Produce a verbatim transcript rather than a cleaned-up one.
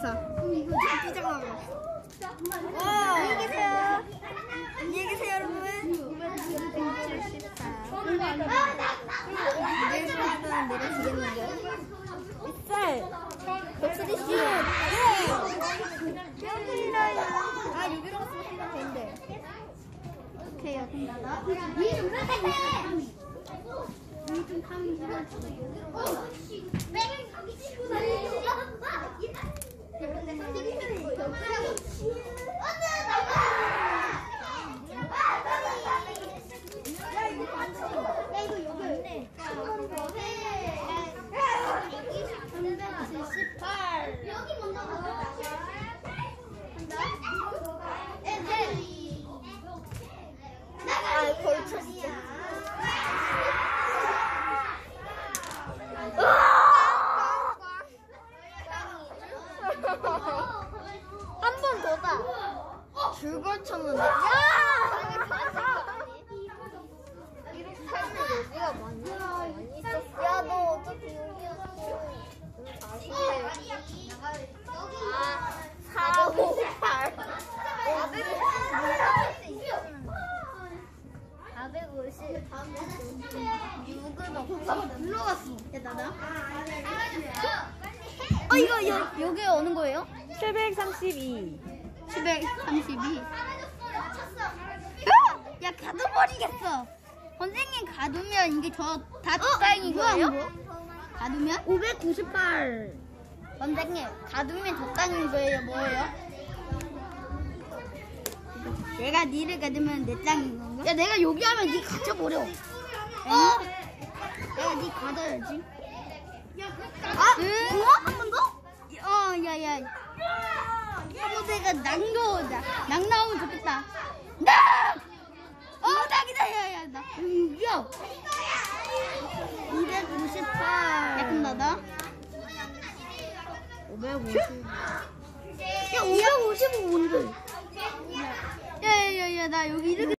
이백사. 이거 부장하고. 와, 안녕히 계세요. 안녕히 계세요, 여러분. 구백칠십사. 내일보다 내려지겠는데. 쌀. 백칠십. 예. 여기라요. 아, 여기로 갔으면 시간 되는데. 오케이, 여기. 위좀 살살해. 위좀 타면 어, 빼면 가기 싫고 여기 먼저 가자. 아, 벌써 진짜. 한 번 더다. 줄 걸쳤는데. 야! 이렇게 살면 여기가 많이 있었어. 야, 너 어차피 여기였어. 아, 사백오십팔. 사백오십. 육은 없어. 불러갔어. 야, 나다. 어, 이거 여, 여기 오는 거예요? 칠백삼십이. 칠백삼십이. 야, 가둬버리겠어. 선생님 가두면 이게 저 다 적당인 거예요? 가두면? 오백구십팔. 선생님 가두면 적당인 거예요? 뭐예요? 내가 니를 가두면 내 짱인 건가? 야, 내가 여기 하면 니 갇혀버려. 어? 내가 니 가둬야지. 아, 응? 뭐? 한 번 더? 어, 야, 야. 한번 내가 낭 넣어자. 낭 나오면 좋겠다. 낭! 어, 낭이다, 야, 야, 나. 음, 야. 이백오십팔. 야, 그럼 나다. 오백오십. 야, 오백오십은 뭔데? 야, 야, 야, 야, 나 여기 이렇게.